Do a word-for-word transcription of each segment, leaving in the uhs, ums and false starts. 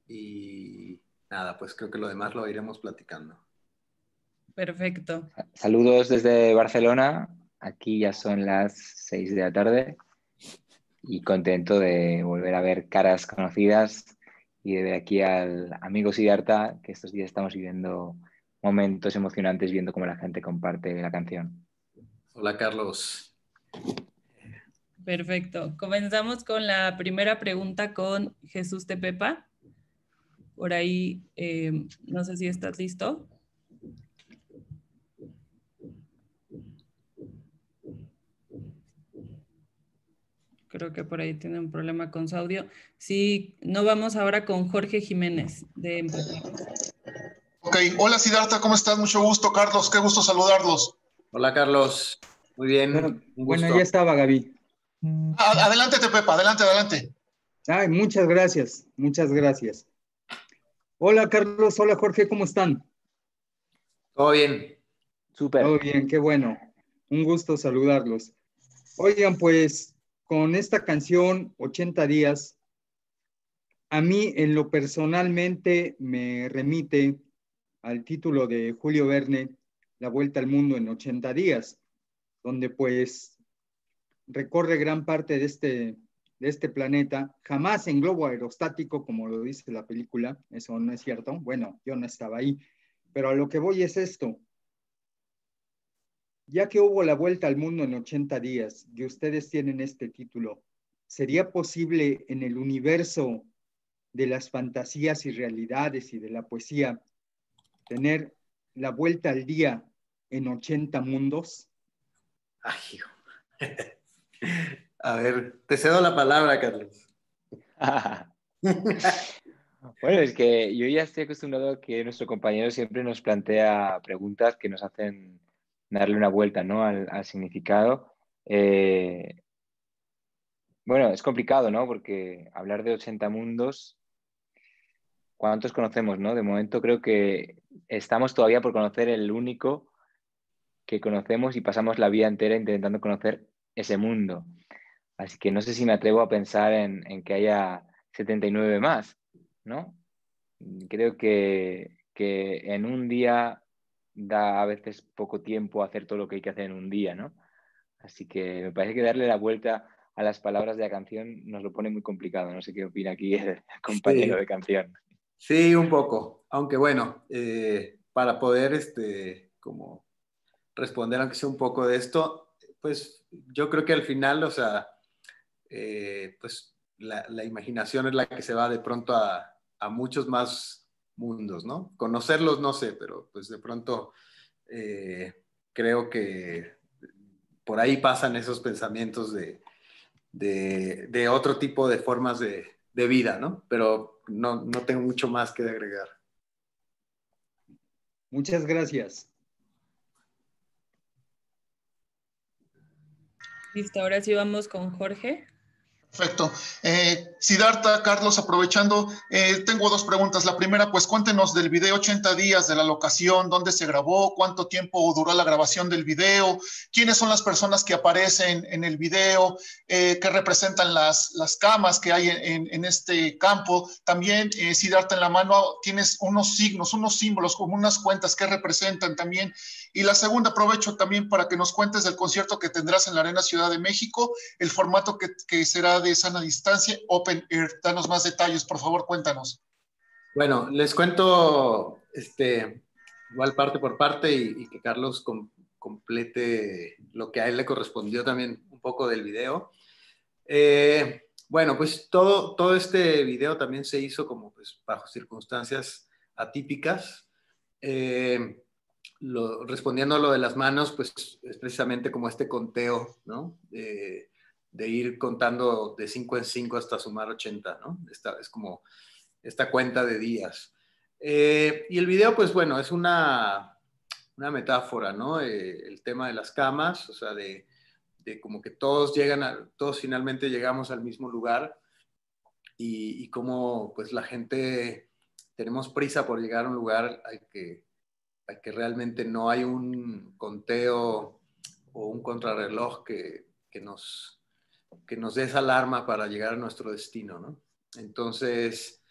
y nada, pues creo que lo demás lo iremos platicando. Perfecto. Saludos desde Barcelona. Aquí ya son las seis de la tarde y contento de volver a ver caras conocidas y de ver aquí al amigo Siddhartha, que estos días estamos viviendo momentos emocionantes viendo cómo la gente comparte la canción. Hola, Carlos. Perfecto. Comenzamos con la primera pregunta con Jesús Tepepa. Por ahí, eh, no sé si estás listo. Creo que por ahí tiene un problema con su audio. Sí, no vamos ahora con Jorge Jiménez de Empatía. Ok, hola Siddhartha, ¿cómo estás? Mucho gusto, Carlos, qué gusto saludarlos. Hola, Carlos. Muy bien, Bueno, un bueno, gusto. ya estaba, Gaby. A- adelante, Tepepa, adelante, adelante. Ay, muchas gracias, muchas gracias. Hola, Carlos, hola, Jorge, ¿cómo están? Todo bien. Súper. Todo bien, qué bueno. Un gusto saludarlos. Oigan, pues, con esta canción, ochenta días, a mí en lo personalmente me remite al título de Julio Verne, La Vuelta al Mundo en ochenta días, donde pues recorre gran parte de este, de este planeta, jamás en globo aerostático, como lo dice la película, eso no es cierto, bueno, yo no estaba ahí, pero a lo que voy es esto, ya que hubo la vuelta al mundo en ochenta días y ustedes tienen este título, ¿sería posible en el universo de las fantasías y realidades y de la poesía tener la vuelta al día en ochenta mundos? Ay, hijo. A ver, te cedo la palabra, Carlos. Bueno, es que yo ya estoy acostumbrado a que nuestro compañero siempre nos plantea preguntas que nos hacen darle una vuelta, ¿no?, al, al significado. Eh, bueno, es complicado, ¿no? Porque hablar de ochenta mundos, ¿cuántos conocemos, no? De momento creo que estamos todavía por conocer el único que conocemos y pasamos la vida entera intentando conocer ese mundo. Así que no sé si me atrevo a pensar en, en que haya setenta y nueve más, ¿no? Creo que, que en un día da a veces poco tiempo a hacer todo lo que hay que hacer en un día, ¿no? Así que me parece que darle la vuelta a las palabras de la canción nos lo pone muy complicado. No sé qué opina aquí el compañero Sí, de canción. sí, un poco. Aunque bueno, eh, para poder este, como responder, aunque sea un poco de esto, pues yo creo que al final, o sea, eh, pues la, la imaginación es la que se va de pronto a, a muchos más mundos, ¿no? Conocerlos no sé, pero pues de pronto eh, creo que por ahí pasan esos pensamientos de, de, de otro tipo de formas de, de vida, ¿no? Pero no, no tengo mucho más que agregar. Muchas gracias. Listo, ahora sí vamos con Jorge. Perfecto. Eh, Siddhartha, Carlos, aprovechando, eh, tengo dos preguntas. La primera, pues cuéntenos del video ochenta días, de la locación, dónde se grabó, cuánto tiempo duró la grabación del video, quiénes son las personas que aparecen en el video, eh, qué representan las, las camas que hay en, en este campo. También, eh, Siddhartha, en la mano tienes unos signos, unos símbolos, como unas cuentas que representan también. Y la segunda, aprovecho también para que nos cuentes del concierto que tendrás en la Arena Ciudad de México, el formato que, que será de sana distancia, Open Air. Danos más detalles, por favor, cuéntanos. Bueno, les cuento este, igual parte por parte y, y que Carlos com, complete lo que a él le correspondió también un poco del video. Eh, bueno, pues todo, todo este video también se hizo como pues bajo circunstancias atípicas. Eh, lo, respondiendo a lo de las manos, pues es precisamente como este conteo, ¿no? De, de ir contando de cinco en cinco hasta sumar ochenta, ¿no? Esta, es como esta cuenta de días. Eh, y el video, pues bueno, es una, una metáfora, ¿no? Eh, el tema de las camas, o sea, de, de como que todos llegan, a, todos finalmente llegamos al mismo lugar y, y cómo pues la gente tenemos prisa por llegar a un lugar al que, al que realmente no hay un conteo o un contrarreloj que, que, nos, que nos dé esa alarma para llegar a nuestro destino, ¿no? Entonces,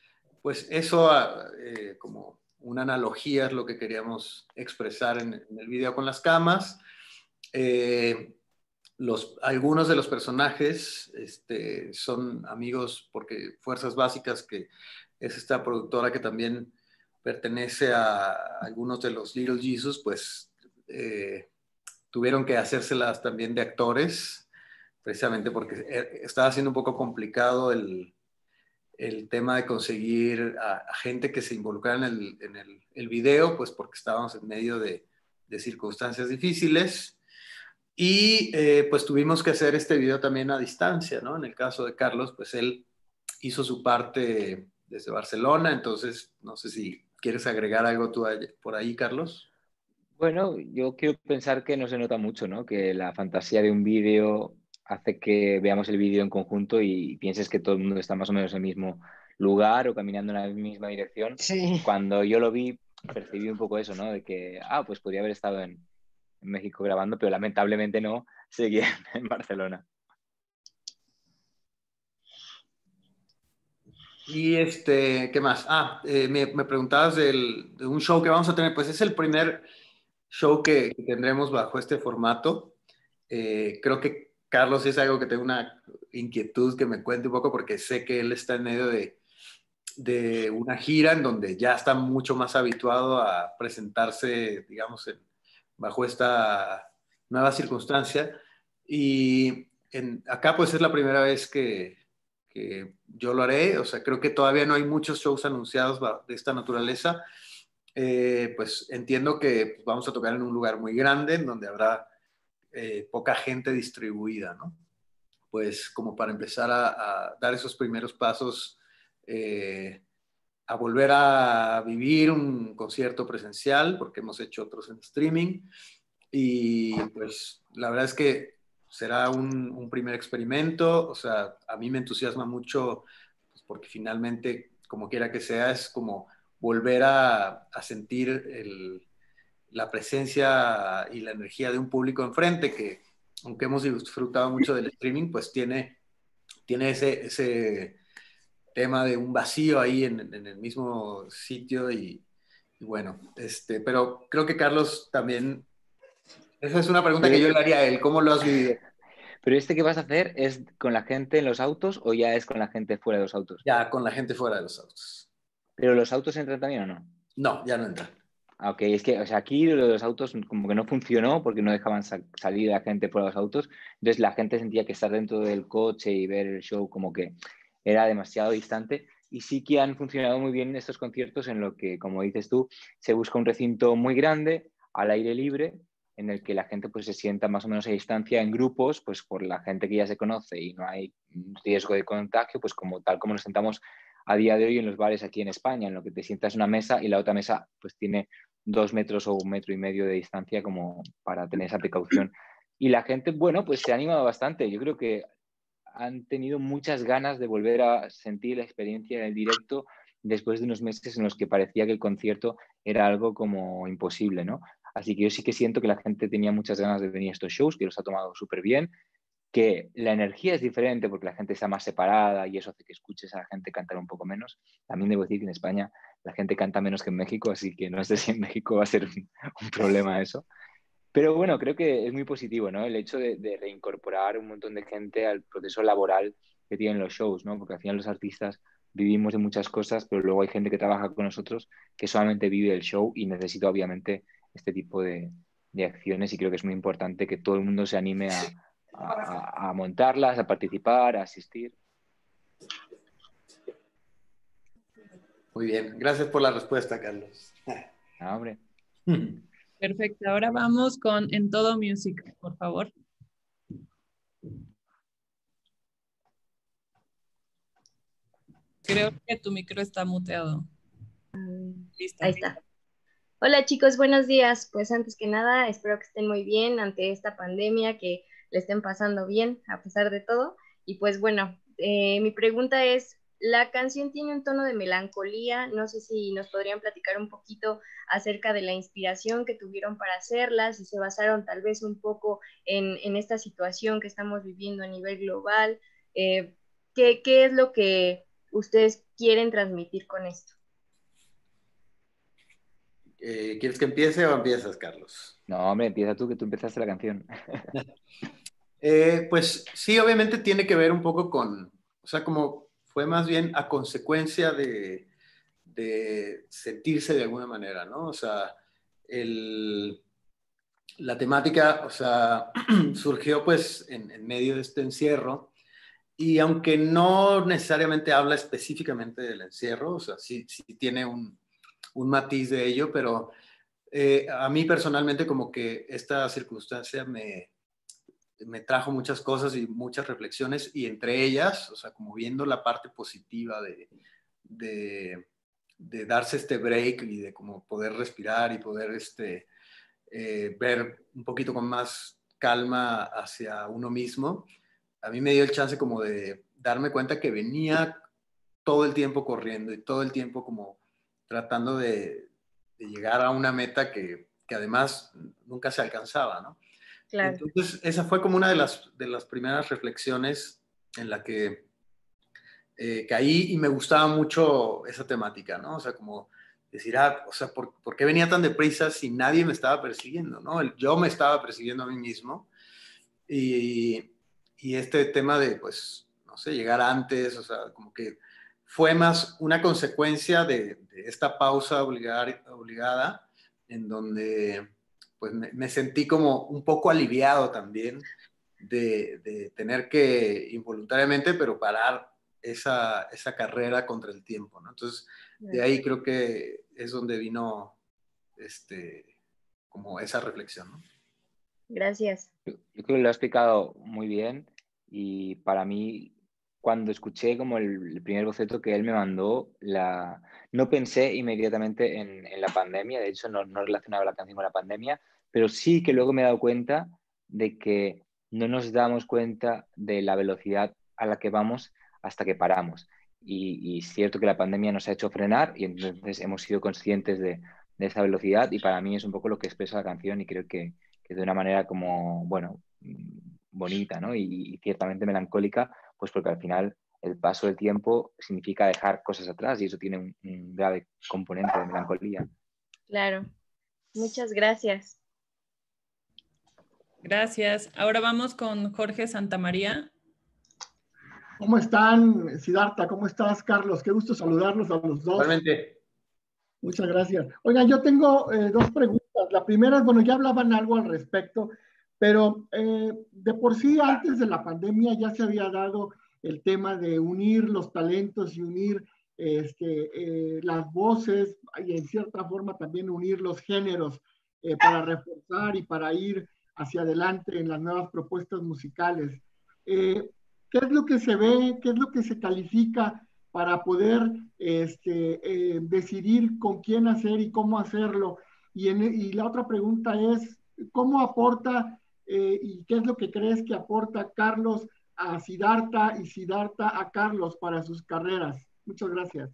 pues eso, eh, como una analogía es lo que queríamos expresar en, en el video con las camas. Eh, los, algunos de los personajes este, son amigos, porque Fuerzas Básicas, que es esta productora que también pertenece a algunos de los Little Jesus, pues eh, tuvieron que hacérselas también de actores, precisamente porque estaba siendo un poco complicado el, el tema de conseguir a, a gente que se involucrara en el, en el, el video, pues porque estábamos en medio de, de circunstancias difíciles. Y eh, pues tuvimos que hacer este video también a distancia, ¿no? En el caso de Carlos, pues él hizo su parte desde Barcelona, entonces no sé si quieres agregar algo tú por ahí, Carlos. Bueno, yo quiero pensar que no se nota mucho, ¿no? Que la fantasía de un vídeo hace que veamos el vídeo en conjunto y pienses que todo el mundo está más o menos en el mismo lugar o caminando en la misma dirección. Sí. Cuando yo lo vi, percibí un poco eso, ¿no? De que, ah, pues podría haber estado en, en México grabando, pero lamentablemente no, seguía en Barcelona. Y este, ¿qué más? Ah, eh, me, me preguntabas del, de un show que vamos a tener, pues es el primer show que, que tendremos bajo este formato. Eh, creo que Carlos es algo que tengo una inquietud que me cuente un poco porque sé que él está en medio de, de una gira en donde ya está mucho más habituado a presentarse, digamos, en, bajo esta nueva circunstancia. Y en, acá pues es la primera vez que, que yo lo haré, o sea, creo que todavía no hay muchos shows anunciados de esta naturaleza. Eh, pues entiendo que vamos a tocar en un lugar muy grande, en donde habrá eh, poca gente distribuida, ¿no? Pues como para empezar a, a dar esos primeros pasos, eh, a volver a vivir un concierto presencial, porque hemos hecho otros en streaming, y pues la verdad es que será un, un primer experimento, o sea, a mí me entusiasma mucho, pues porque finalmente, como quiera que sea, es como volver a, a sentir el, la presencia y la energía de un público enfrente que, aunque hemos disfrutado mucho del streaming, pues tiene, tiene ese, ese tema de un vacío ahí en, en el mismo sitio y, y, bueno, este, pero creo que Carlos también, esa es una pregunta que yo le haría a él, ¿cómo lo has vivido? ¿Pero este que vas a hacer es con la gente en los autos o ya es con la gente fuera de los autos? Ya, con la gente fuera de los autos. ¿Pero los autos entran también o no? No, ya no entran. Ah, ok, es que o sea, aquí lo de los autos como que no funcionó porque no dejaban sa salir a la gente fuera de los autos. Entonces la gente sentía que estar dentro del coche y ver el show como que era demasiado distante. Y sí que han funcionado muy bien estos conciertos en lo que, como dices tú, se busca un recinto muy grande, al aire libre, en el que la gente pues se sienta más o menos a distancia en grupos, pues por la gente que ya se conoce y no hay riesgo de contagio, pues como tal como nos sentamos a día de hoy en los bares aquí en España, en lo que te sientas en una mesa y la otra mesa pues tiene dos metros o un metro y medio de distancia como para tener esa precaución. Y la gente, bueno, pues se ha animado bastante. Yo creo que han tenido muchas ganas de volver a sentir la experiencia en el directo después de unos meses en los que parecía que el concierto era algo como imposible, ¿no? Así que yo sí que siento que la gente tenía muchas ganas de venir a estos shows, que los ha tomado súper bien, que la energía es diferente porque la gente está más separada y eso hace que escuches a la gente cantar un poco menos. También debo decir que en España la gente canta menos que en México, así que no sé si en México va a ser un, un problema eso. Pero bueno, creo que es muy positivo, ¿no? El hecho de, de reincorporar un montón de gente al proceso laboral que tienen los shows, ¿no? Porque al final los artistas vivimos de muchas cosas, pero luego hay gente que trabaja con nosotros que solamente vive el show y necesita obviamente este tipo de, de acciones y creo que es muy importante que todo el mundo se anime a, a, a montarlas, a participar, a asistir. Muy bien, gracias por la respuesta, Carlos. Ah, hombre. Perfecto, ahora vamos con En Todo Music, por favor. Creo que tu micro está muteado. Listo. Ahí está. Hola chicos, buenos días. Pues antes que nada, espero que estén muy bien ante esta pandemia, que le estén pasando bien a pesar de todo. Y pues bueno, eh, mi pregunta es, la canción tiene un tono de melancolía, no sé si nos podrían platicar un poquito acerca de la inspiración que tuvieron para hacerla, si se basaron tal vez un poco en, en esta situación que estamos viviendo a nivel global, eh, ¿qué, qué es lo que ustedes quieren transmitir con esto. Eh, ¿Quieres que empiece o empiezas, Carlos? No, hombre, empieza tú, que tú empezaste la canción. Eh, pues sí, obviamente tiene que ver un poco con, o sea, como fue más bien a consecuencia de, de sentirse de alguna manera, ¿no? O sea, el, la temática, o sea, surgió pues en, en medio de este encierro y aunque no necesariamente habla específicamente del encierro, o sea, sí, sí tiene un, un matiz de ello, pero eh, a mí personalmente como que esta circunstancia me, me trajo muchas cosas y muchas reflexiones y entre ellas, o sea, como viendo la parte positiva de, de, de darse este break y de como poder respirar y poder este, eh, ver un poquito con más calma hacia uno mismo, a mí me dio el chance como de darme cuenta que venía todo el tiempo corriendo y todo el tiempo como tratando de, de llegar a una meta que, que además nunca se alcanzaba, ¿no? Claro. Entonces, esa fue como una de las, de las primeras reflexiones en la que eh, caí y me gustaba mucho esa temática, ¿no? O sea, como decir, ah, o sea, ¿por, ¿por qué venía tan deprisa si nadie me estaba persiguiendo, ¿no? El, yo me estaba persiguiendo a mí mismo y, y este tema de, pues, no sé, llegar antes, o sea, como que fue más una consecuencia de, de esta pausa obligar, obligada en donde pues me, me, sentí como un poco aliviado también de, de tener que involuntariamente, pero parar esa, esa carrera contra el tiempo, ¿no? Entonces, de ahí creo que es donde vino este, como esa reflexión, ¿no? Gracias. Yo, yo creo que lo has explicado muy bien y para mí, cuando escuché como el, el primer boceto que él me mandó, la, no pensé inmediatamente en, en la pandemia, de hecho no, no relacionaba la canción con la pandemia, pero sí que luego me he dado cuenta de que no nos damos cuenta de la velocidad a la que vamos hasta que paramos. Y, y es cierto que la pandemia nos ha hecho frenar y entonces hemos sido conscientes de, de esa velocidad y para mí es un poco lo que expresa la canción y creo que, que de una manera como, bueno, bonita, ¿no? Y, y ciertamente melancólica, pues porque al final el paso del tiempo significa dejar cosas atrás y eso tiene un, un grave componente de melancolía. Claro. Muchas gracias. Gracias. Ahora vamos con Jorge Santamaría. ¿Cómo están, Siddhartha? ¿Cómo estás, Carlos? Qué gusto saludarlos a los dos. Realmente. Muchas gracias. Oigan, yo tengo eh, dos preguntas. La primera es, bueno, ya hablaban algo al respecto, pero eh, de por sí antes de la pandemia ya se había dado el tema de unir los talentos y unir este, eh, las voces y en cierta forma también unir los géneros eh, para reforzar y para ir hacia adelante en las nuevas propuestas musicales. Eh, ¿Qué es lo que se ve? ¿Qué es lo que se califica para poder este, eh, decidir con quién hacer y cómo hacerlo? Y, en, y la otra pregunta es, ¿cómo aporta eh, y qué es lo que crees que aporta Carlos a Siddhartha y Siddhartha a Carlos para sus carreras? Muchas gracias.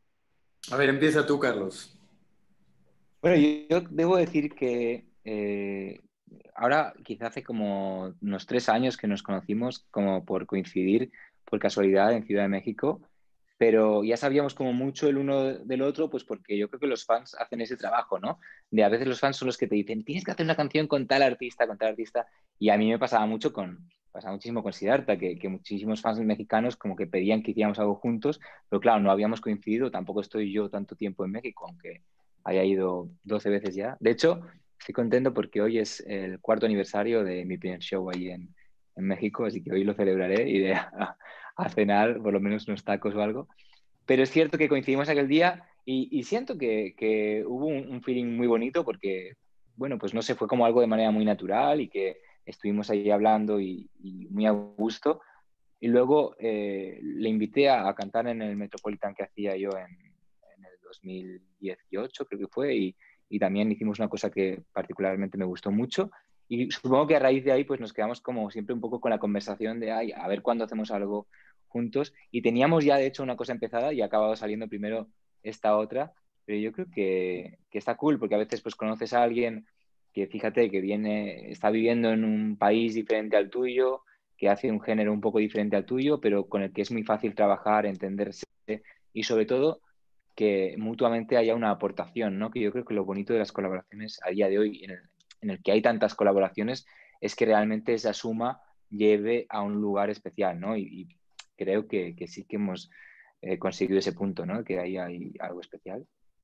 A ver, empieza tú, Carlos. Bueno, yo, yo debo decir que eh, ahora quizá hace como unos tres años que nos conocimos como por coincidir, por casualidad, en Ciudad de México, pero ya sabíamos como mucho el uno del otro, pues porque yo creo que los fans hacen ese trabajo, ¿no? De a veces los fans son los que te dicen, tienes que hacer una canción con tal artista, con tal artista, y a mí me pasaba mucho con, pasaba muchísimo con Siddhartha, que, que muchísimos fans mexicanos como que pedían que hiciéramos algo juntos, pero claro, no habíamos coincidido, tampoco estoy yo tanto tiempo en México, aunque haya ido doce veces ya. De hecho, estoy contento porque hoy es el cuarto aniversario de mi primer show ahí en, en México, así que hoy lo celebraré, iré a, a cenar por lo menos unos tacos o algo. Pero es cierto que coincidimos aquel día y, y siento que, que hubo un, un feeling muy bonito porque, bueno, pues no sé, fue como algo de manera muy natural y que estuvimos ahí hablando y, y muy a gusto. Y luego eh, le invité a, a cantar en el Metropolitan que hacía yo en, en el dos mil dieciocho, creo que fue, y, y también hicimos una cosa que particularmente me gustó mucho. Y supongo que a raíz de ahí pues nos quedamos como siempre un poco con la conversación de, ay, a ver cuándo hacemos algo juntos. Y teníamos ya de hecho una cosa empezada y ha acabado saliendo primero esta otra, pero yo creo que, que está cool porque a veces pues conoces a alguien que fíjate que viene, está viviendo en un país diferente al tuyo, que hace un género un poco diferente al tuyo, pero con el que es muy fácil trabajar, entenderse y sobre todo que mutuamente haya una aportación, ¿no? Que yo creo que lo bonito de las colaboraciones a día de hoy, en el, en el que hay tantas colaboraciones, es que realmente esa suma lleve a un lugar especial, ¿no? Y, y creo que, que sí que hemos eh, conseguido ese punto, ¿no? Que ahí hay algo especial.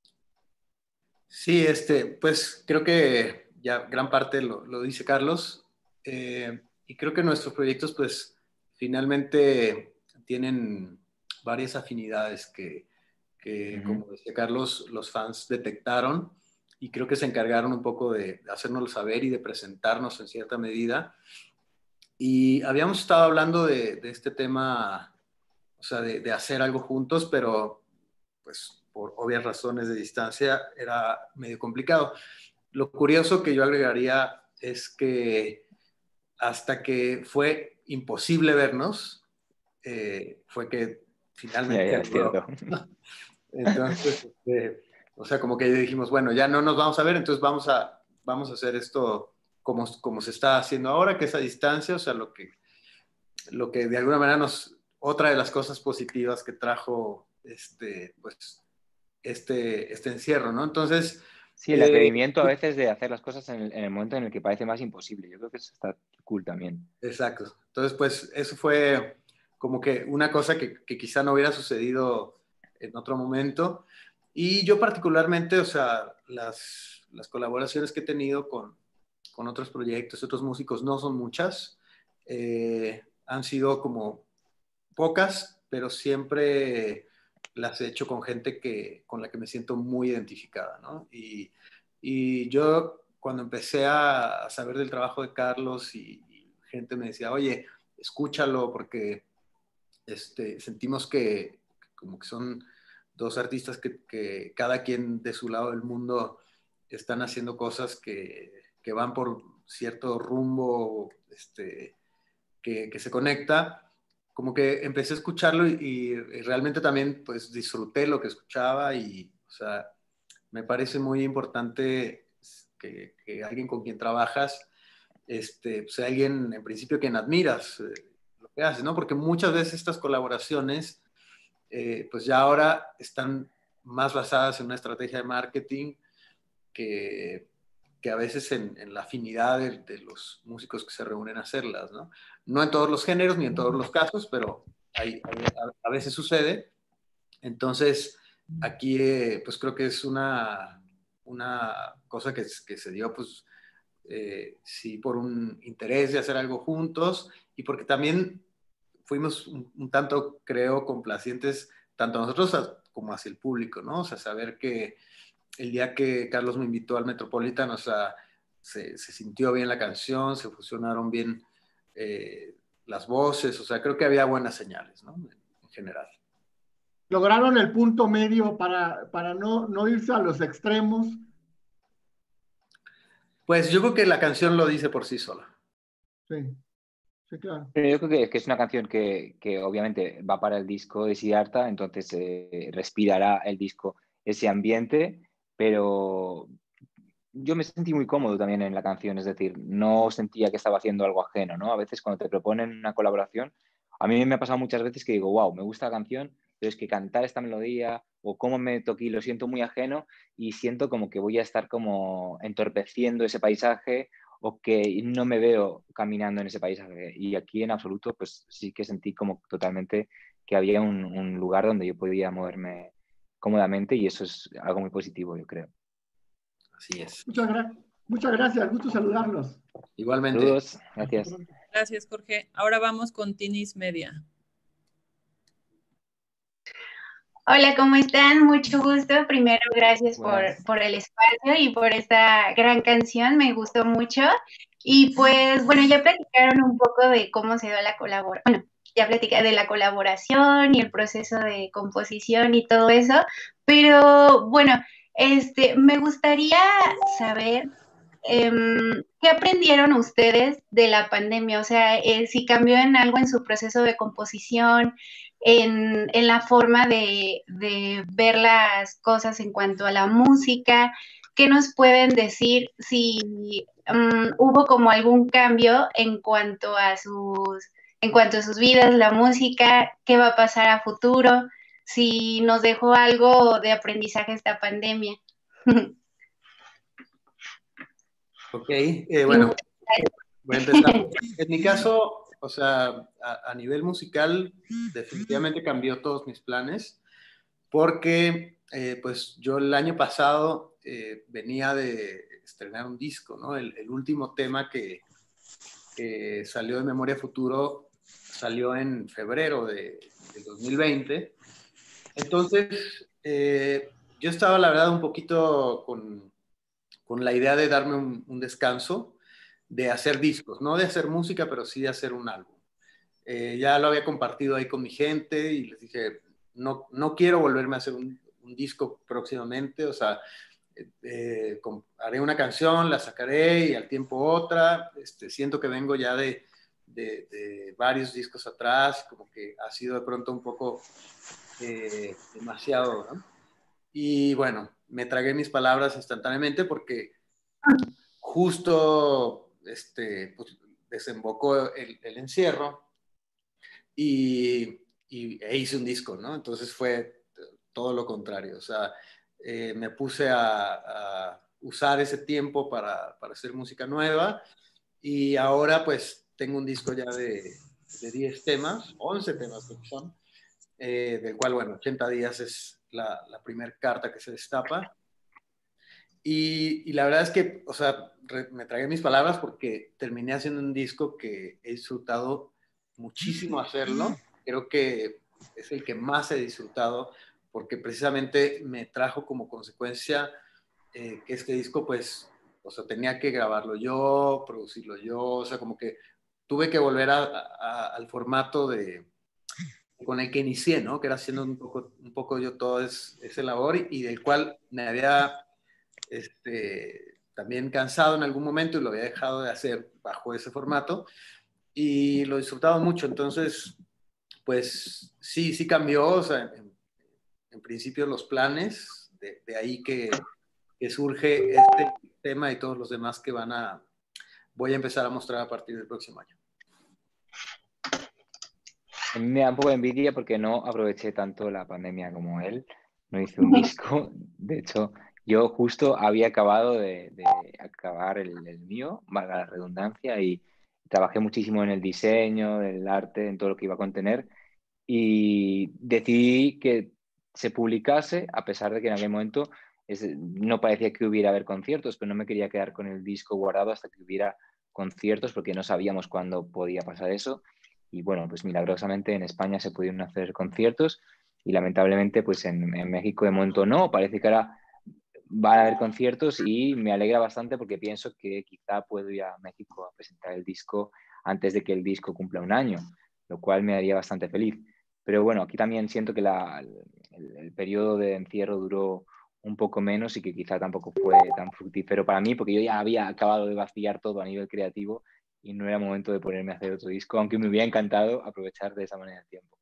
Sí, este, pues creo que ya gran parte lo, lo dice Carlos, eh, y creo que nuestros proyectos pues finalmente tienen varias afinidades que, que, Uh-huh. como decía Carlos, los fans detectaron y creo que se encargaron un poco de hacérnoslo saber y de presentarnos en cierta medida. Y habíamos estado hablando de, de este tema, o sea, de, de hacer algo juntos, pero pues por obvias razones de distancia era medio complicado. Lo curioso que yo agregaría es que hasta que fue imposible vernos, eh, fue que finalmente Ya, ya, se es logró. cierto. Entonces, este, o sea, como que dijimos, bueno, ya no nos vamos a ver, entonces vamos a, vamos a hacer esto como, como se está haciendo ahora, que es a distancia, o sea, lo que, lo que de alguna manera nos, otra de las cosas positivas que trajo este, pues, este, este encierro, ¿no? Entonces... Sí, el Eh, atrevimiento a veces de hacer las cosas en el, en el momento en el que parece más imposible. Yo creo que eso está cool también. exacto. Entonces, pues eso fue como que una cosa que, que quizá no hubiera sucedido en otro momento. Y yo particularmente, o sea, las, las colaboraciones que he tenido con, con otros proyectos, otros músicos, no son muchas. Eh, han sido como pocas, pero siempre las he hecho con gente que, con la que me siento muy identificada, ¿no? Y, y yo cuando empecé a, a saber del trabajo de Carlos y, y gente me decía, oye, escúchalo porque este, sentimos que como que son dos artistas que, que cada quien de su lado del mundo están haciendo cosas que, que van por cierto rumbo este, que, que se conecta, como que empecé a escucharlo y, y realmente también pues disfruté lo que escuchaba y, o sea, me parece muy importante que, que alguien con quien trabajas este, sea alguien en principio quien admiras eh, lo que hace, ¿no? Porque muchas veces estas colaboraciones eh, pues ya ahora están más basadas en una estrategia de marketing que, que a veces en, en la afinidad de, de, los músicos que se reúnen a hacerlas, ¿no? No en todos los géneros ni en todos los casos, pero hay, a, a veces sucede. Entonces, aquí eh, pues creo que es una, una cosa que, que se dio pues eh, sí por un interés de hacer algo juntos y porque también fuimos un, un tanto, creo, complacientes tanto nosotros como hacia el público, ¿no? O sea, saber que el día que Carlos me invitó al Metropolitan, o sea, se, se sintió bien la canción, se fusionaron bien eh, las voces, o sea, creo que había buenas señales, ¿no? En, en general. Lograron el punto medio para, para no, no irse a los extremos. Pues yo creo que la canción lo dice por sí sola. Sí, sí, claro. Pero yo creo que, que es una canción que, que obviamente va para el disco de Siddhartha, entonces eh, respirará el disco ese ambiente, pero yo me sentí muy cómodo también en la canción, es decir, no sentía que estaba haciendo algo ajeno, ¿no? A veces cuando te proponen una colaboración, a mí me ha pasado muchas veces que digo, wow, me gusta la canción, pero es que cantar esta melodía o cómo me toqué lo siento muy ajeno y siento como que voy a estar como entorpeciendo ese paisaje o que no me veo caminando en ese paisaje. Y aquí en absoluto, pues sí que sentí como totalmente que había un, un lugar donde yo podía moverme cómodamente y eso es algo muy positivo, yo creo. Así es. Muchas, gra muchas gracias, gusto saludarlos. Igualmente. Saludos, gracias. Gracias, Jorge. Ahora vamos con Tinis Media. Hola, ¿cómo están? Mucho gusto. Primero, gracias por, por el espacio y por esta gran canción. Me gustó mucho. Y pues, bueno, ya platicaron un poco de cómo se dio la colaboración. Bueno, ya platicé de la colaboración y el proceso de composición y todo eso. Pero, bueno, este, me gustaría saber eh, qué aprendieron ustedes de la pandemia. O sea, eh, si cambió en algo en su proceso de composición, En, en la forma de, de ver las cosas en cuanto a la música. ¿Qué nos pueden decir si um, hubo como algún cambio en cuanto a sus en cuanto a sus vidas, la música, qué va a pasar a futuro? si nos dejó algo de aprendizaje esta pandemia. Ok, eh, bueno, voy a empezar. En mi caso, o sea, a, a nivel musical, definitivamente cambió todos mis planes, porque eh, pues yo el año pasado eh, venía de estrenar un disco, ¿no? El, el último tema que, que salió de Memoria Futuro salió en febrero de, de dos mil veinte. Entonces, eh, yo estaba, la verdad, un poquito con, con la idea de darme un, un descanso, de hacer discos, no de hacer música, pero sí de hacer un álbum. Eh, ya lo había compartido ahí con mi gente y les dije, no, no quiero volverme a hacer un, un disco próximamente, o sea, eh, eh, con, haré una canción, la sacaré y al tiempo otra. Este, siento que vengo ya de, de, de varios discos atrás, como que ha sido de pronto un poco eh, demasiado, ¿no? Y bueno, me tragué mis palabras instantáneamente porque justo este, pues, desembocó el, el encierro y, y, e hice un disco, ¿no? Entonces fue todo lo contrario, o sea, eh, me puse a, a, usar ese tiempo para, para hacer música nueva y ahora pues tengo un disco ya de, de diez temas, once temas creo que son, eh, del cual, bueno, ochenta días es la, la primera carta que se destapa. Y, y, la verdad es que, o sea, re, me tragué mis palabras porque terminé haciendo un disco que he disfrutado muchísimo hacerlo. Creo que es el que más he disfrutado porque precisamente me trajo como consecuencia eh, que este disco, pues, o sea, tenía que grabarlo yo, producirlo yo, o sea, como que tuve que volver a, a, al formato de, con el que inicié, ¿no? Que era haciendo un poco, un poco yo todo es, ese labor y, y del cual me había este, también cansado en algún momento y lo había dejado de hacer bajo ese formato y lo disfrutaba mucho. Entonces, pues sí, sí cambió, o sea, en, en principio los planes, de, de ahí que, que surge este tema y todos los demás que van a, voy a empezar a mostrar a partir del próximo año. A mí me da un poco de envidia porque no aproveché tanto la pandemia como él. No hice un disco. De hecho, yo justo había acabado de, de acabar el, el mío, valga la redundancia, y trabajé muchísimo en el diseño, el arte, en todo lo que iba a contener. Y decidí que se publicase, a pesar de que en aquel momento es, no parecía que hubiera haber conciertos, pero no me quería quedar con el disco guardado hasta que hubiera conciertos porque no sabíamos cuándo podía pasar eso. Y bueno, pues milagrosamente en España se pudieron hacer conciertos y lamentablemente pues en, en México de momento no, parece que ahora van a haber conciertos y me alegra bastante porque pienso que quizá puedo ir a México a presentar el disco antes de que el disco cumpla un año, lo cual me haría bastante feliz. Pero bueno, aquí también siento que la, el, el periodo de encierro duró un poco menos y que quizá tampoco fue tan fructífero para mí porque yo ya había acabado de vaciar todo a nivel creativo y no era momento de ponerme a hacer otro disco, aunque me hubiera encantado aprovechar de esa manera el tiempo.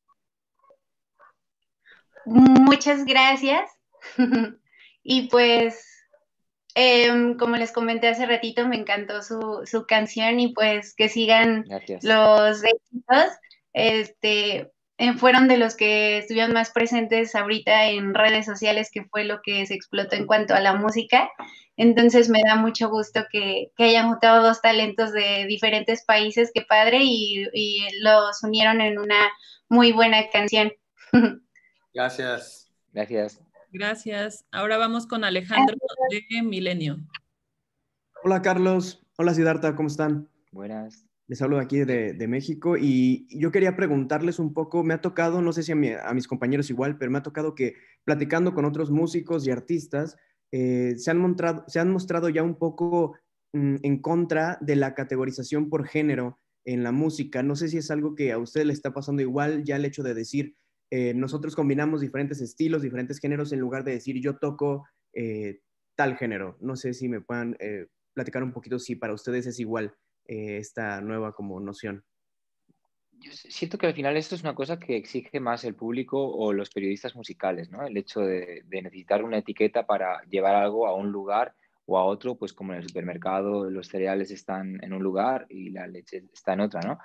Muchas gracias. Y pues, eh, como les comenté hace ratito, me encantó su, su canción y pues que sigan Gracias. los éxitos. Este, eh, fueron de los que estuvieron más presentes ahorita en redes sociales, que fue lo que se explotó en cuanto a la música. Entonces me da mucho gusto que, que hayan juntado dos talentos de diferentes países, qué padre, y, y los unieron en una muy buena canción. Gracias. Gracias. Gracias. Ahora vamos con Alejandro de Milenio. Hola Carlos, hola Siddhartha, ¿cómo están? Buenas. Les hablo de aquí de, de México y yo quería preguntarles un poco, me ha tocado, no sé si a, mi, a mis compañeros igual, pero me ha tocado que platicando con otros músicos y artistas, eh, se, han mostrado, se han mostrado ya un poco mm, en contra de la categorización por género en la música. No sé si es algo que a usted le está pasando igual, ya el hecho de decir, eh, nosotros combinamos diferentes estilos, diferentes géneros, en lugar de decir yo toco eh, tal género. No sé si me puedan eh, platicar un poquito si para ustedes es igual eh, esta nueva como noción. Yo siento que al final esto es una cosa que exige más el público o los periodistas musicales, ¿no? El hecho de, de necesitar una etiqueta para llevar algo a un lugar o a otro, pues como en el supermercado los cereales están en un lugar y la leche está en otra, ¿no?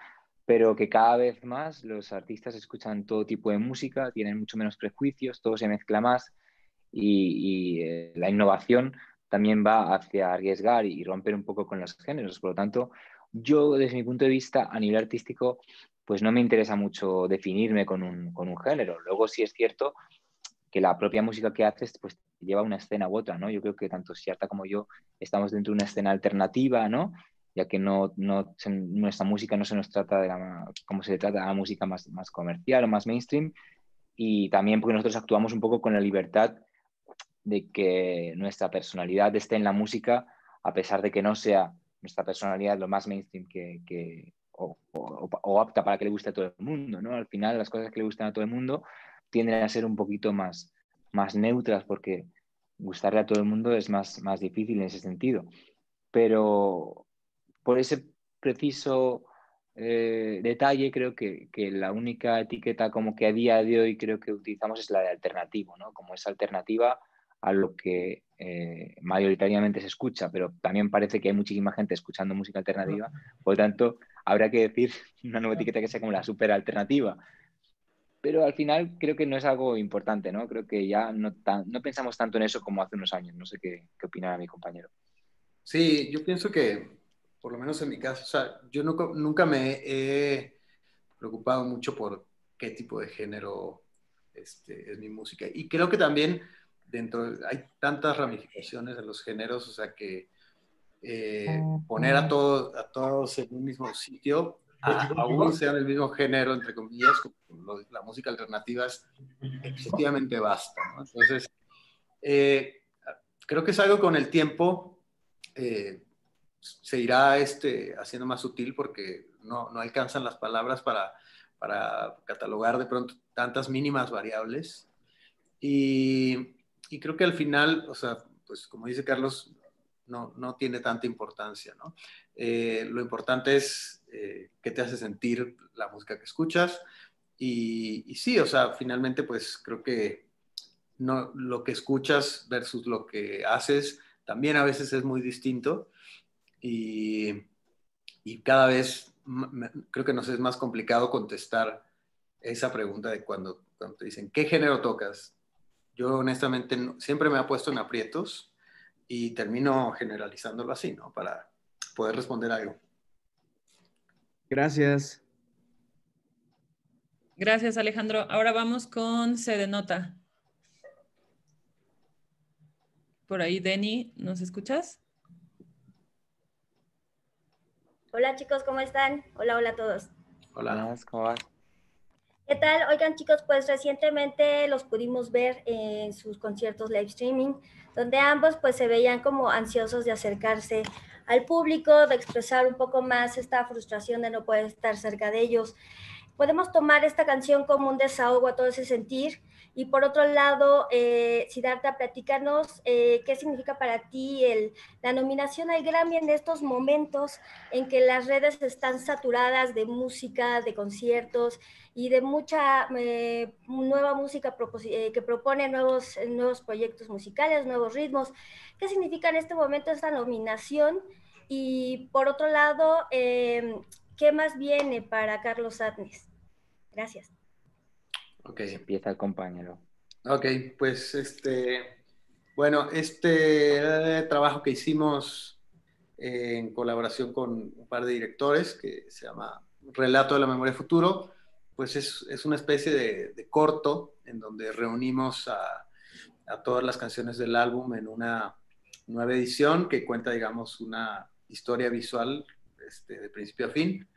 pero que cada vez más los artistas escuchan todo tipo de música, tienen mucho menos prejuicios, todo se mezcla más y, y eh, la innovación también va hacia arriesgar y romper un poco con los géneros. Por lo tanto, yo desde mi punto de vista a nivel artístico, pues no me interesa mucho definirme con un, con un género. Luego sí es cierto que la propia música que haces pues lleva una escena u otra, ¿no? Yo creo que tanto Siddhartha como yo estamos dentro de una escena alternativa, ¿no? Ya que no, no se, nuestra música no se nos trata de la, como se trata de la música más, más comercial o más mainstream, y también porque nosotros actuamos un poco con la libertad de que nuestra personalidad esté en la música, a pesar de que no sea nuestra personalidad lo más mainstream que, que o, o, o apta para que le guste a todo el mundo, ¿no? Al final las cosas que le gustan a todo el mundo tienden a ser un poquito más, más neutras, porque gustarle a todo el mundo es más, más difícil en ese sentido. Pero por ese preciso eh, detalle creo que, que la única etiqueta como que a día de hoy creo que utilizamos es la de alternativo, ¿no? Como esa alternativa a lo que eh, mayoritariamente se escucha, pero también parece que hay muchísima gente escuchando música alternativa, por lo tanto habrá que decir una nueva etiqueta que sea como la super alternativa. Pero al final creo que no es algo importante, ¿no? Creo que ya no, tan, no pensamos tanto en eso como hace unos años. No sé qué, qué opinará mi compañero. Sí, yo pienso que, por lo menos en mi caso, o sea, yo nunca, nunca me he preocupado mucho por qué tipo de género este, es mi música. Y creo que también dentro, hay tantas ramificaciones de los géneros, o sea, que eh, poner a todos, a todos en un mismo sitio, a, aún sean el mismo género, entre comillas, como lo, la música alternativa es excesivamente vasta, ¿no? Entonces, eh, creo que es algo con el tiempo eh, se irá este, haciendo más sutil porque no, no alcanzan las palabras para, para catalogar de pronto tantas mínimas variables. Y, y creo que al final, o sea, pues como dice Carlos, no, no tiene tanta importancia, ¿no? Eh, lo importante es eh, qué te hace sentir la música que escuchas. Y, y sí, o sea, finalmente pues creo que no, lo que escuchas versus lo que haces también a veces es muy distinto y, y cada vez me, creo que nos es más complicado contestar esa pregunta de cuando, cuando te dicen, ¿qué género tocas? Yo honestamente no, siempre me he puesto en aprietos y termino generalizándolo así, ¿no? Para poder responder algo. Gracias. Gracias, Alejandro. Ahora vamos con C de Nota. Por ahí, Denny, ¿nos escuchas? Hola chicos, ¿cómo están? Hola, hola a todos. Hola. ¿Cómo vas? ¿Qué tal? Oigan chicos, pues recientemente los pudimos ver en sus conciertos live streaming, donde ambos pues se veían como ansiosos de acercarse al público, de expresar un poco más esta frustración de no poder estar cerca de ellos. Podemos tomar esta canción como un desahogo a todo ese sentir. Y por otro lado, eh, Siddhartha, platícanos eh, qué significa para ti el, la nominación al Grammy en estos momentos en que las redes están saturadas de música, de conciertos y de mucha eh, nueva música eh, que propone nuevos, nuevos proyectos musicales, nuevos ritmos. ¿Qué significa en este momento esta nominación? Y por otro lado, eh, ¿qué más viene para Carlos Adnes? Gracias. Ok. Empieza el compañero. Ok, pues este, bueno, este eh, trabajo que hicimos eh, en colaboración con un par de directores que se llama Relato de la Memoria Futuro, pues es, es una especie de, de corto en donde reunimos a, a todas las canciones del álbum en una nueva edición que cuenta, digamos, una historia visual este, de principio a fin.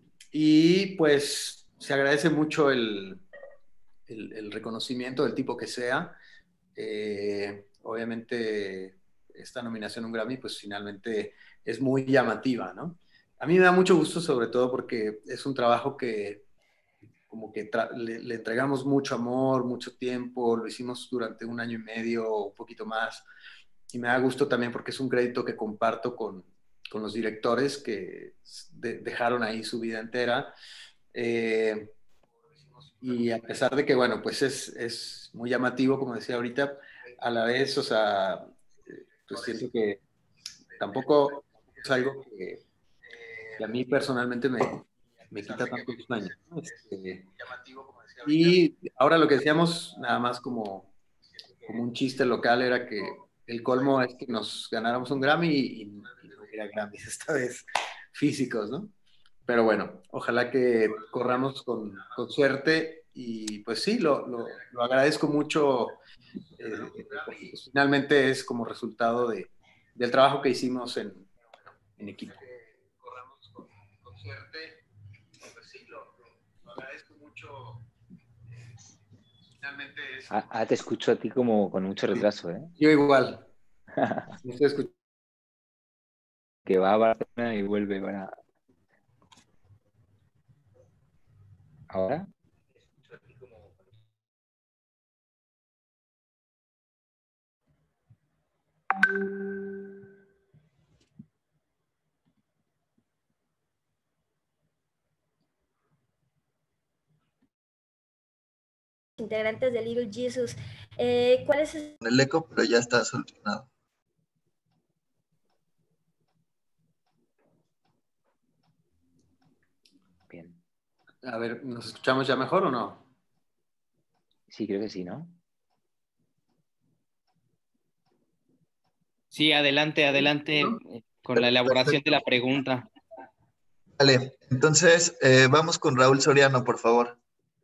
Y pues se agradece mucho el, el, el reconocimiento del tipo que sea. Eh, obviamente esta nominación a un Grammy pues finalmente es muy llamativa, ¿no? A mí me da mucho gusto sobre todo porque es un trabajo que como que le, le entregamos mucho amor, mucho tiempo, lo hicimos durante un año y medio o un poquito más, y me da gusto también porque es un crédito que comparto con, con los directores que de, dejaron ahí su vida entera. Eh, y a pesar de que, bueno, pues es, es muy llamativo, como decía ahorita, a la vez, o sea, pues siento que tampoco es algo que, que a mí personalmente me, me quita tantos sueños, ¿no? Este, y ahora lo que decíamos, nada más como, como un chiste local, era que el colmo es que nos ganáramos un Grammy y, y no hubiera Grammys esta vez físicos, ¿no? Pero bueno, ojalá que corramos con, con suerte y pues sí, lo, lo, lo agradezco mucho, eh, porque pues, finalmente es como resultado de, del trabajo que hicimos en, en equipo. Corramos con, con suerte, pues sí, lo, lo, lo agradezco mucho. Eh, finalmente es... Ah, ah, te escucho a ti como con mucho retraso, ¿eh? Yo igual. Me estoy escuchando. Que va a Barcelona y vuelve para... ¿Ahora? Integrantes de Little Jesus, eh, ¿cuál es el... el eco, pero ya está solucionado. Bien. A ver, ¿nos escuchamos ya mejor o no? Sí, creo que sí, ¿no? Sí, adelante, adelante con la elaboración de la pregunta. Vale, entonces eh, vamos con Raúl Soriano, por favor.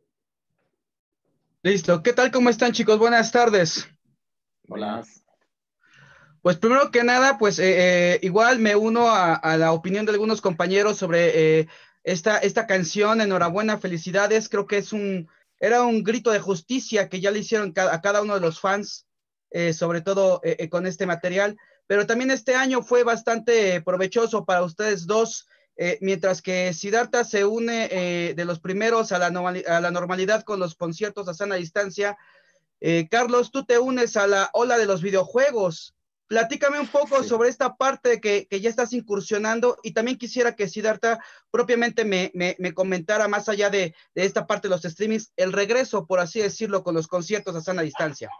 Listo. ¿Qué tal? ¿Cómo están, chicos? Buenas tardes. Hola. Pues primero que nada, pues eh, eh, igual me uno a, a la opinión de algunos compañeros sobre eh, esta, esta canción. Enhorabuena, felicidades. Creo que es un, era un grito de justicia que ya le hicieron ca a cada uno de los fans, eh, sobre todo eh, eh, con este material. Pero también este año fue bastante provechoso para ustedes dos. Eh, mientras que Siddhartha se une eh, de los primeros a la, a la normalidad con los conciertos a sana distancia, eh, Carlos, tú te unes a la ola de los videojuegos. Platícame un poco sí. sobre esta parte que, que ya estás incursionando, y también quisiera que Siddhartha propiamente me, me, me comentara, más allá de, de esta parte de los streamings, el regreso, por así decirlo, con los conciertos a sana distancia.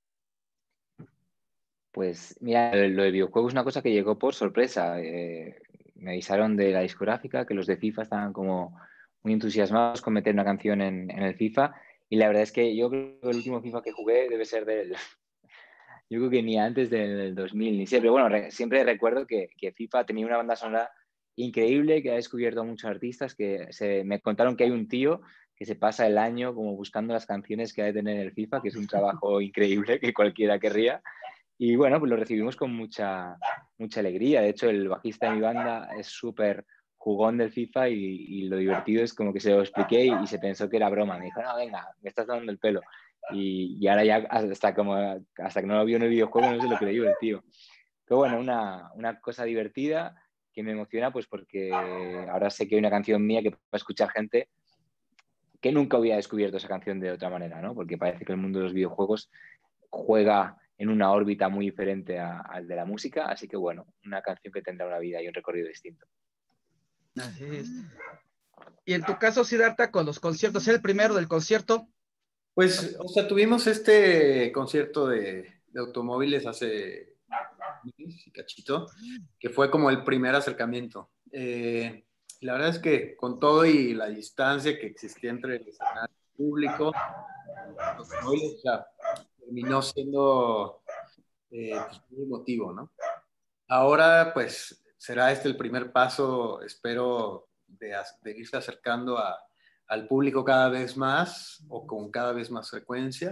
Pues mira, lo de videojuegos es una cosa que llegó por sorpresa. Eh, me avisaron de la discográfica que los de FIFA estaban como muy entusiasmados con meter una canción en, en el FIFA, y la verdad es que yo creo que el último FIFA que jugué debe ser del... Yo creo que ni antes del dos mil, ni siempre. Bueno, re, siempre recuerdo que, que FIFA tenía una banda sonora increíble, que ha descubierto a muchos artistas, que se, me contaron que hay un tío que se pasa el año como buscando las canciones que ha de tener el FIFA, que es un trabajo increíble que cualquiera querría. Y bueno, pues lo recibimos con mucha, mucha alegría. De hecho, el bajista de mi banda es súper jugón del FIFA, y, y lo divertido es como que se lo expliqué y, y se pensó que era broma. Me dijo, no, venga, me estás dando el pelo. Y, y ahora ya hasta, como, hasta que no lo vio en el videojuego no se lo creyó el tío. Pero bueno, una, una cosa divertida que me emociona, pues porque ahora sé que hay una canción mía que va a escuchar gente que nunca hubiera descubierto esa canción de otra manera, ¿no? Porque parece que el mundo de los videojuegos juega en una órbita muy diferente a, al de la música, así que bueno, una canción que tendrá una vida y un recorrido distinto. Así es. Y en tu caso, Siddhartha, con los conciertos, ¿es el primero del concierto? Pues, o sea, tuvimos este concierto de, de automóviles hace un cachito, que fue como el primer acercamiento. Eh, la verdad es que con todo y la distancia que existía entre el escenario público, los automóviles, o sea, terminó siendo eh, pues, muy emotivo, ¿no? Ahora, pues, será este el primer paso, espero, de, de irse acercando a, al público cada vez más, o con cada vez más frecuencia.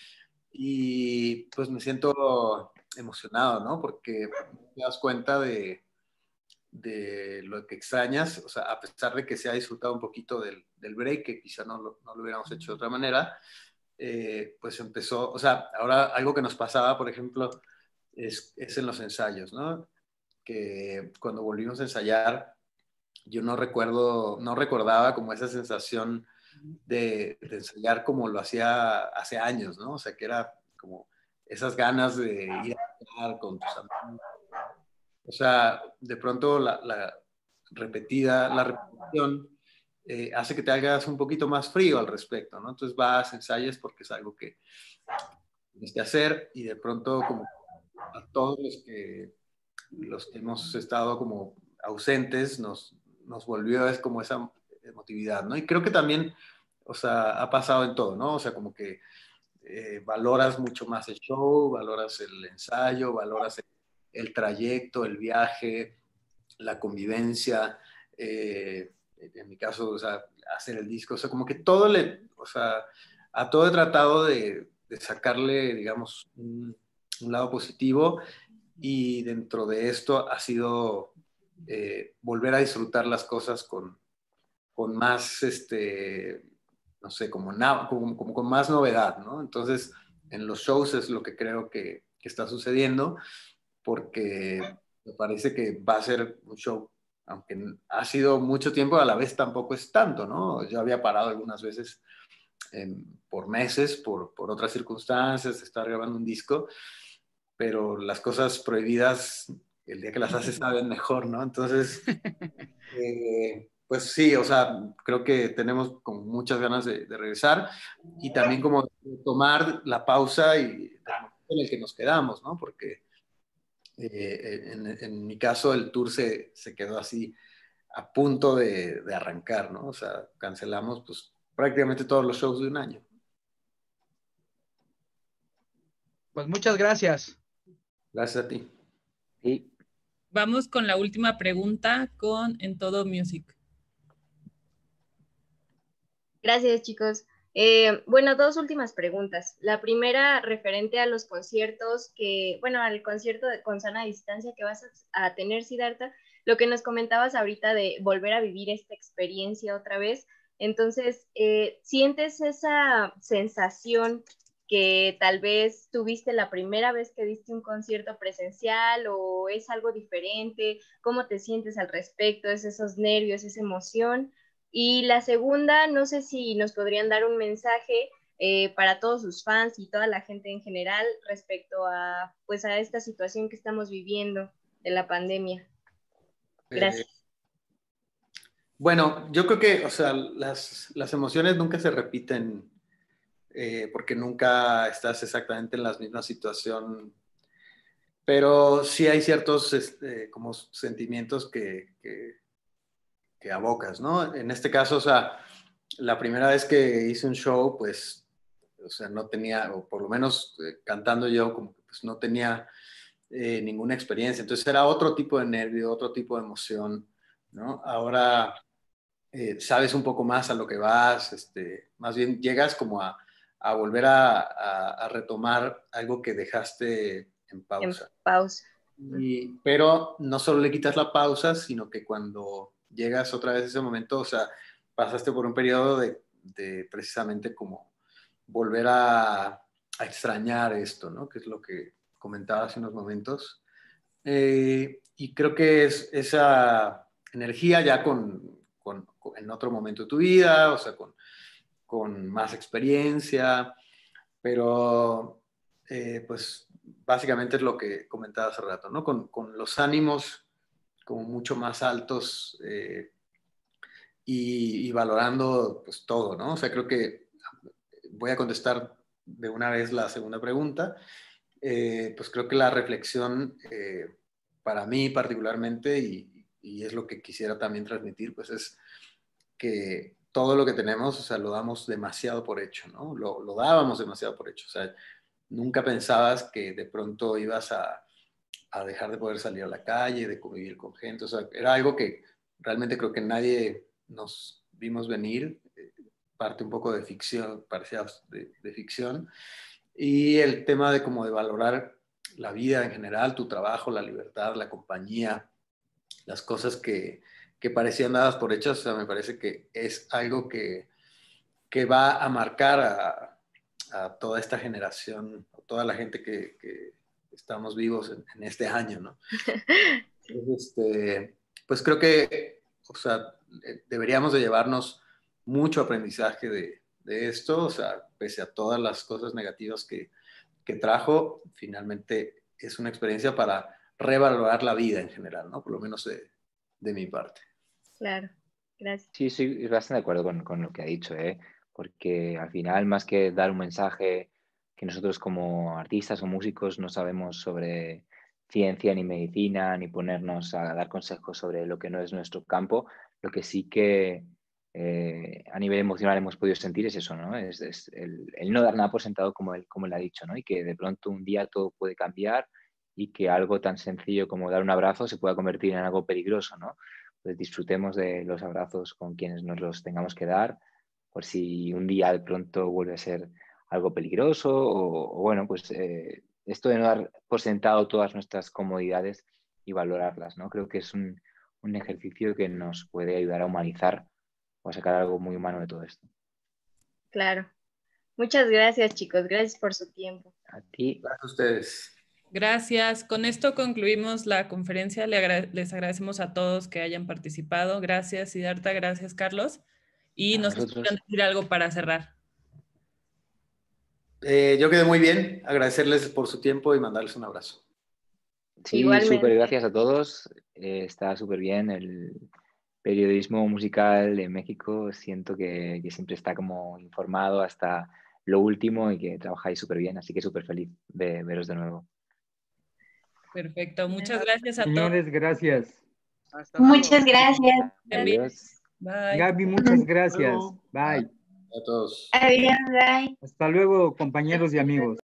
Y pues me siento emocionado, ¿no? Porque te das cuenta de, de lo que extrañas, o sea, a pesar de que se ha disfrutado un poquito del, del break, que quizá no lo, no lo hubiéramos hecho de otra manera, eh, pues empezó, o sea, ahora algo que nos pasaba, por ejemplo, es, es en los ensayos, ¿no? Que cuando volvimos a ensayar, yo no recuerdo, no recordaba como esa sensación de, de ensayar como lo hacía hace años, ¿no? O sea, que era como esas ganas de ir a ensayar con tus amigos. O sea, de pronto la, la repetida, la repetición eh, hace que te hagas un poquito más frío al respecto, ¿no? Entonces vas, ensayas porque es algo que tienes que hacer, y de pronto como a todos los que, los que hemos estado como ausentes, nos, nos volvió es como esa, emotividad, ¿no? Y creo que también, o sea, ha pasado en todo, ¿no? O sea, como que eh, valoras mucho más el show, valoras el ensayo, valoras el, el trayecto, el viaje, la convivencia, eh, en mi caso, o sea, hacer el disco, o sea, como que todo le, o sea, a todo he tratado de, de sacarle, digamos, un, un lado positivo, y dentro de esto ha sido eh, volver a disfrutar las cosas con, con más, este, no sé, como, na, como, como con más novedad, ¿no? Entonces, en los shows es lo que creo que, que está sucediendo, porque me parece que va a ser un show, aunque ha sido mucho tiempo, a la vez tampoco es tanto, ¿no? Yo había parado algunas veces eh, por meses, por, por otras circunstancias, de estar grabando un disco, pero las cosas prohibidas, el día que las haces saben mejor, ¿no? Entonces, eh, pues sí, o sea, creo que tenemos con muchas ganas de, de regresar, y también como tomar la pausa y del momento en el que nos quedamos, ¿no? Porque eh, en, en, mi caso el tour se, se quedó así a punto de, de arrancar, ¿no? O sea, cancelamos pues prácticamente todos los shows de un año. Pues muchas gracias. Gracias a ti. Sí. Vamos con la última pregunta con En Todo Music. Gracias, chicos. Eh, bueno, dos últimas preguntas. La primera, referente a los conciertos que, bueno, al concierto de, con sana distancia que vas a, a tener, Siddhartha, lo que nos comentabas ahorita de volver a vivir esta experiencia otra vez. Entonces, eh, ¿sientes esa sensación que tal vez tuviste la primera vez que diste un concierto presencial, o es algo diferente? ¿Cómo te sientes al respecto? ¿Es esos nervios, esa emoción? Y la segunda, no sé si nos podrían dar un mensaje eh, para todos sus fans y toda la gente en general respecto a, pues, a esta situación que estamos viviendo de la pandemia. Gracias. Eh, bueno, yo creo que, o sea, las, las emociones nunca se repiten, eh, porque nunca estás exactamente en la misma situación, pero sí hay ciertos este, como sentimientos que, que, que abocas, ¿no? En este caso, o sea, la primera vez que hice un show, pues, o sea, no tenía, o por lo menos eh, cantando yo, como que pues no tenía eh, ninguna experiencia. Entonces era otro tipo de nervio, otro tipo de emoción, ¿no? Ahora eh, sabes un poco más a lo que vas, este, más bien llegas como a, a volver a, a, a retomar algo que dejaste en pausa. En pausa. Y, pero no solo le quitas la pausa, sino que cuando llegas otra vez a ese momento, o sea, pasaste por un periodo de, de precisamente como volver a, a extrañar esto, ¿no? Que es lo que comentaba hace unos momentos. Eh, y creo que es esa energía ya con, con, con, en otro momento de tu vida, o sea, con, con más experiencia, pero eh, pues básicamente es lo que comentaba hace rato, ¿no? Con, con los ánimos como mucho más altos, eh, y, y valorando pues todo, ¿no? O sea, creo que voy a contestar de una vez la segunda pregunta. Eh, pues creo que la reflexión eh, para mí particularmente, y, y es lo que quisiera también transmitir, pues es que todo lo que tenemos, o sea, lo damos demasiado por hecho, ¿no? Lo, lo dábamos demasiado por hecho, o sea, nunca pensabas que de pronto ibas a, a dejar de poder salir a la calle, de convivir con gente, o sea, era algo que realmente creo que nadie nos vimos venir, eh, parte un poco de ficción, parecía de, de ficción, y el tema de como de valorar la vida en general, tu trabajo, la libertad, la compañía, las cosas que, que parecían dadas por hechas, o sea, me parece que es algo que, que va a marcar a, a toda esta generación, a toda la gente que, que estamos vivos en, en este año, ¿no? Entonces, este, pues creo que, o sea, deberíamos de llevarnos mucho aprendizaje de, de esto, o sea, pese a todas las cosas negativas que, que trajo, finalmente es una experiencia para revalorar la vida en general, ¿no? Por lo menos de, de mi parte. Claro, gracias. Sí, estoy bastante de acuerdo con, con lo que ha dicho, ¿eh? Porque al final, más que dar un mensaje que nosotros como artistas o músicos no sabemos sobre ciencia ni medicina, ni ponernos a dar consejos sobre lo que no es nuestro campo, lo que sí que eh, a nivel emocional hemos podido sentir es eso, ¿no? Es, es el, el no dar nada por sentado como él, como él ha dicho, ¿no? Y que de pronto un día todo puede cambiar y que algo tan sencillo como dar un abrazo se pueda convertir en algo peligroso, ¿no? Pues disfrutemos de los abrazos con quienes nos los tengamos que dar, por si un día de pronto vuelve a ser algo peligroso o, o bueno, pues eh, esto de no dar por sentado todas nuestras comodidades y valorarlas, ¿no? Creo que es un, un ejercicio que nos puede ayudar a humanizar o a sacar algo muy humano de todo esto. Claro. Muchas gracias, chicos. Gracias por su tiempo. A ti. Gracias a ustedes. Gracias. Con esto concluimos la conferencia. Le agra- les agradecemos a todos que hayan participado. Gracias, Siddhartha. Gracias, Carlos. Y A nos nosotros. quieran decir algo para cerrar. Eh, yo quedé muy bien. Agradecerles por su tiempo y mandarles un abrazo. Sí, Igualmente. súper gracias a todos. Eh, está súper bien el periodismo musical en México. Siento que, que siempre está como informado hasta lo último y que trabajáis súper bien. Así que súper feliz de veros de nuevo. Perfecto. Muchas gracias a todos. Señores, gracias. Hasta luego. Muchas gracias. Adiós. Bye. Gaby, muchas gracias. luego. Bye. A todos. Adiós, bye. Hasta luego, compañeros y amigos.